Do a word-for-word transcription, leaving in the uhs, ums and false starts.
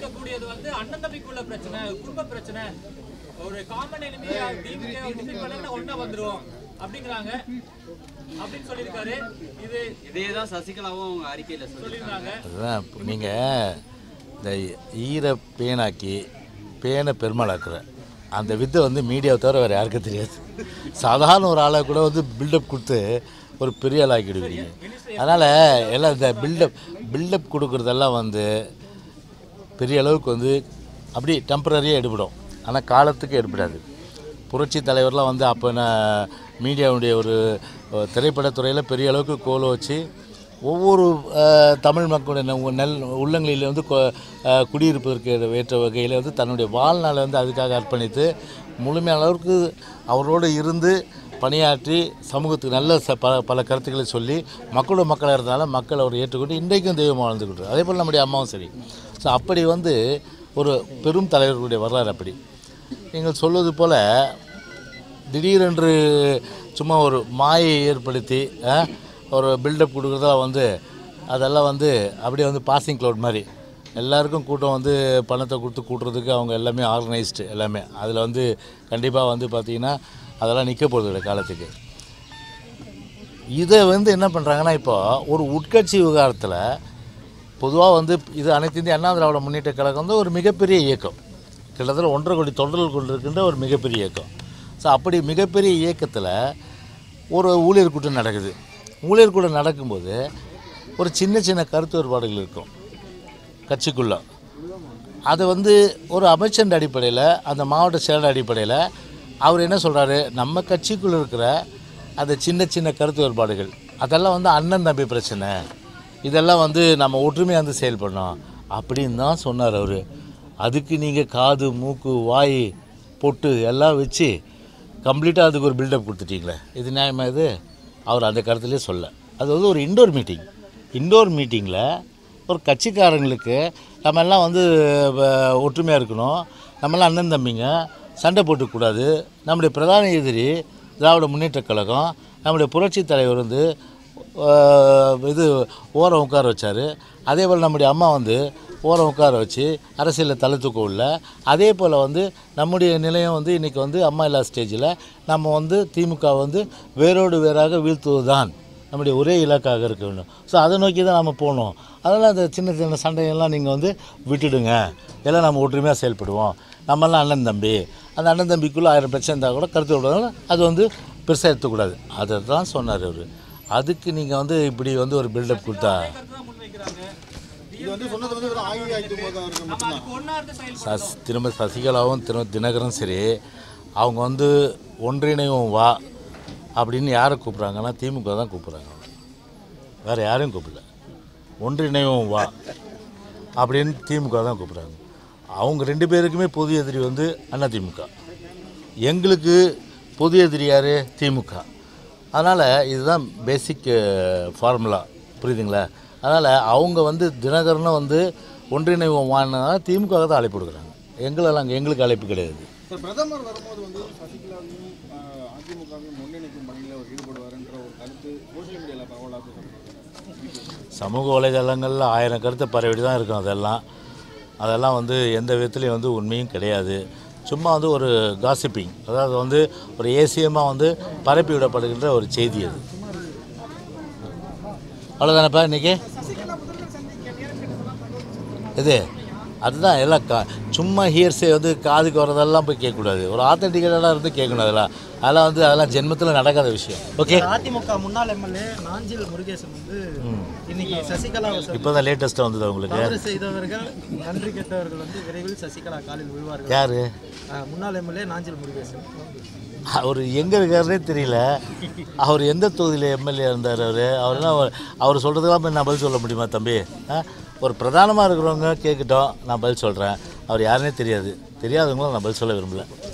இருக்கக்கூடியது வந்து அண்ணன் தம்பிக்குள்ள பிரச்சனை, குடும்ப பிரச்சனை, ஒரு காமன் எனிமி டிஎம்கே டிஃபீட் பண்ணா ஒண்ணா வந்துரும் அப்படிங்கறாங்க அப்படின்னு சொல்லிருக்காரு. இது இதேதான் சசிகலாவும் அவங்க அறிக்கையில சொல்லிருக்காங்க. அதான் நீங்க இந்த ஈர பேனாக்கி பேனை பெருமாளாக்குற அந்த வித்தை வந்து மீடியாவை தவிர வேறு யாருக்கும் தெரியாது. சாதாரண ஒரு ஆளை கூட வந்து பில்டப் கொடுத்து ஒரு பெரிய ஆள் ஆக்கிடுவீங்க. அதனால் எல்லாம் இந்த பில்டப் பில்டப் கொடுக்குறதெல்லாம் வந்து பெரிய அளவுக்கு வந்து அப்படி டெம்பரரியாக எடுபடும், ஆனால் காலத்துக்கு எடுபடாது. புரட்சி தலைவர்லாம் வந்து அப்போ நான் மீடியாவுடைய ஒரு திரைப்படத்துறையில் பெரிய அளவுக்கு கோலை வச்சு ஒவ்வொரு தமிழ் மக்களுடைய நெல் உள்ளங்களில் வந்து குடியிருப்பதற்கு ஏற்ற வகையில் வந்து தன்னுடைய வாழ்நாளை வந்து அதுக்காக அர்ப்பணித்து முழுமையான அளவுக்கு அவரோடு இருந்து பணியாற்றி சமூகத்துக்கு நல்ல ச பல பல கருத்துக்களை சொல்லி மக்களோட மக்களாக இருந்தாலும் மக்கள் அவர் ஏற்றுக்கொண்டு இன்றைக்கும் தெய்வமாக வாழ்ந்துக்கிட்டு. அதே போல் நம்முடைய அம்மாவும் சரி. ஸோ அப்படி வந்து ஒரு பெரும் தலைவர்களுடைய வரலாறு. அப்படி நீங்கள் சொல்வது போல் திடீரென்று சும்மா ஒரு மாயை ஏற்படுத்தி ஒரு பில்டப் கொடுக்குறதா வந்து அதெல்லாம் வந்து அப்படியே வந்து பாசிங் க்ளவுட் மாதிரி எல்லாருக்கும் கூட்டம் வந்து பணத்தை கொடுத்து கூட்டுறதுக்கு அவங்க எல்லாமே ஆர்கனைஸ்டு எல்லாமே. அதில் வந்து கண்டிப்பாக வந்து பார்த்திங்கன்னா அதெல்லாம் நிற்க போகிறது காலத்துக்கு. இதை வந்து என்ன பண்ணுறாங்கன்னா இப்போ ஒரு உட்கட்சி விவகாரத்தில் பொதுவாக வந்து இது அனைத்து இந்திய அண்ணா திராவிட முன்னேற்ற கழகம் வந்து ஒரு மிகப்பெரிய இயக்கம், கிட்டத்தட்ட ஒன்றரை கோடி தொண்டர்கள் கொண்டிருக்கின்ற ஒரு மிகப்பெரிய இயக்கம். ஸோ அப்படி மிகப்பெரிய இயக்கத்தில் ஒரு ஊழியர் கூட்டம் நடக்குது. ஊழியர் கூட்டம் நடக்கும்போது ஒரு சின்ன சின்ன கருத்து வேறுபாடுகள் இருக்கும் கட்சிக்குள்ளே. அதை வந்து ஒரு அமைச்சர் அடிப்படையில் அந்த மாவட்ட செயலர் அடிப்படையில் அவர் என்ன சொல்கிறாரு, நம்ம கட்சிக்குள்ளே இருக்கிற அந்த சின்ன சின்ன கருத்து வேறுபாடுகள் அதெல்லாம் வந்து அண்ணன் தம்பி பிரச்சனை, இதெல்லாம் வந்து நம்ம ஒற்றுமையாக வந்து செயல்படணும் அப்படின்னு தான் சொன்னார் அவர். அதுக்கு நீங்கள் காது மூக்கு வாய் பொட்டு எல்லாம் வச்சு கம்ப்ளீட்டாக அதுக்கு ஒரு பில்டப் கொடுத்துட்டீங்களே, இது நியாயமாக? இது அவர் அந்த கருத்துலேயே சொல்ல. அது வந்து ஒரு இண்டோர் மீட்டிங். இண்டோர் மீட்டிங்கில் ஒரு கட்சிக்காரங்களுக்கு நம்ம எல்லாம் வந்து ஒற்றுமையாக இருக்கணும், நம்மளாம் அண்ணன் தம்பிங்க, சண்டை போட்டுக்கூடாது, நம்முடைய பிரதான எதிரி திராவிட முன்னேற்ற கழகம், நம்முடைய புரட்சி தலைவர் வந்து இது ஓரம் உட்கார வச்சார், அதே போல் நம்முடைய அம்மா வந்து ஓரம் உட்கார வச்சு அரசியலில் தலை தூக்க உள்ள, அதே போல் வந்து நம்முடைய நிலையம் வந்து இன்றைக்கி வந்து அம்மா இல்லா ஸ்டேஜில் நம்ம வந்து திமுக வந்து வேரோடு வேறாக வீழ்த்துவது தான் நம்முடைய ஒரே இலக்காக இருக்க வேண்டும். ஸோ அதை நோக்கி தான் நம்ம போகணும். அதனால் அந்த சின்ன சின்ன சண்டையெல்லாம் நீங்கள் வந்து விட்டுடுங்க, எல்லாம் நம்ம ஒற்றுமையாக செயல்படுவோம், நம்மெல்லாம் அண்ணன் தம்பி, அந்த அண்ணன் தம்பிக்குள்ளே ஆயிரம் பிரச்சனை இருந்தால் கூட கருத்து விடுறதுனால அது வந்து பெருசாக எடுத்துக்கூடாது. அதை தான் சொன்னார் அவர். அதுக்கு நீங்கள் வந்து இப்படி வந்து ஒரு பில்டப் கொடுத்தா சஸ் திரும்ப சசிகலாவும் திரும்ப தினகரன் சரி, அவங்க வந்து ஒன்றிணைவும் வா அப்படின்னு யாரை கூப்பிட்றாங்கன்னா திமுக தான் கூப்பிட்றாங்க, வேறு யாரையும் கூப்பிடல. ஒன்றிணைவும் வா அப்படின்னு திமுக தான் கூப்பிட்றாங்க. அவங்க ரெண்டு பேருக்குமே பொது எதிரி வந்து அதிமுக, எங்களுக்கு பொது எதிரி யார்? திமுக. அதனால் இதுதான் பேசிக் ஃபார்முலா, புரியுதுங்களா? அதனால் அவங்க வந்து தினகரனும் வந்து ஒன்றிணைவும் வாங்கினா திமுக தான் அழைப்பு கொடுக்குறாங்க, எங்களெல்லாம் அங்கே எங்களுக்கு அழைப்பு கிடையாது. பிரதமர் வரும்போது வந்து சசிகலாவையும் அதிமுகவையும் ஒன்றிணைக்கும் பணியில் அவர் ஈடுபடுவார்ன்ற ஒரு கருத்து சோசியல் மீடியாவில் பரவலாக சமூக வலைதளங்களில் ஆயிரம் கருத்தை பரவிட்டு தான் இருக்கும். அதெல்லாம் அதெல்லாம் வந்து எந்த விதத்துலேயும் வந்து உண்மையும் கிடையாது. சும்மா வந்து ஒரு காசிப்பிங், அதாவது வந்து ஒரு ஏசியமாக வந்து பரப்பி விடப்படுகின்ற ஒரு செய்தி அது. அவ்வளோதானப்பா இன்றைக்கி இது அதுதான் எல்லாம் கா சும்மா ஹியர்ஸே வந்து காதுக்கு வரதெல்லாம் போய் கேட்கக்கூடாது, ஒரு ஆத்தென்டிகேட்டடாக இருந்து கேட்கணும். அதெல்லாம் அதெல்லாம் வந்து அதெல்லாம் ஜென்மத்தில் நடக்காத விஷயம். ஓகே, அதிமுக முன்னாள் எம்எல்ஏ நாஞ்சில் முருகேசன் வந்து இன்னைக்கு சசிகலா இப்போ தான் லேட்டஸ்ட்டாக வந்தது அவங்களுக்கு. தவறு செய்தவர்கள் நன்றி கெட்டவர்கள் வந்து விரைவில் சசிகலா காலில் விழுவார்கள். யார்? முன்னாள் எம்எல்ஏ நாஞ்சில் முருகேசன். அவர் எங்கே இருக்காருன்னே தெரியல. அவர் எந்த தொகுதியில் எம்எல்ஏ இருந்தார்? அவர் அவர்னா அவர் சொல்கிறதுக்கெல்லாம் போய் நான் பதில் சொல்ல முடியுமா தம்பி? ஒரு பிரதானமாக இருக்கிறவங்க கேட்கட்டும், நான் பதில் சொல்கிறேன். அவர் யாருன்னே தெரியாது, தெரியாதவங்களும் நான் பதில் சொல்ல விரும்பல.